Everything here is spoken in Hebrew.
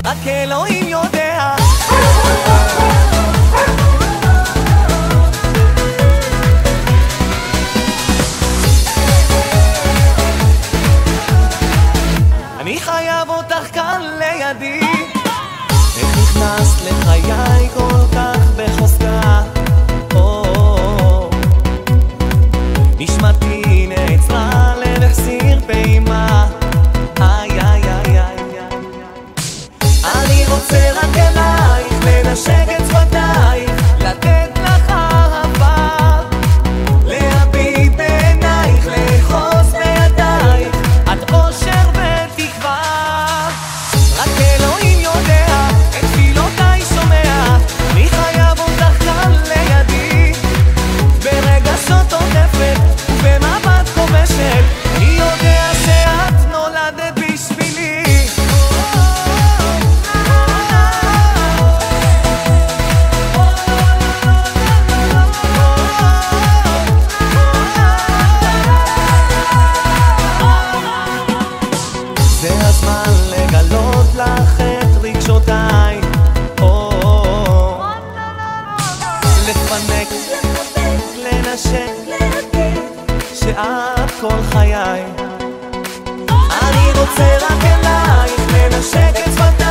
רק אלוהים יודע. אני חייב אותך כאן לידי, איך נכנסת לחיי כל כך בחוזקה. נשמתי נעצרה, לב החסיר פעימה. אני רוצה רק אלייך, לנשק את שפתייך, לתת לך אהבה, להביט בעינייך, לאחוז בידייך, את אושר ותקווה. רק אלוהים יודע, את תפילותיי שומע, אני חייב אותך כאן לידי, ברגשות עוטפת ובמבט כובשת. אני יודע שאת נולדת בשבילי. זה הזמן לגלות לך את רגשותיי, לפנק, לנשק, שאת כל חיי. אני רוצה רק אלייך, לנשק את שפתייך.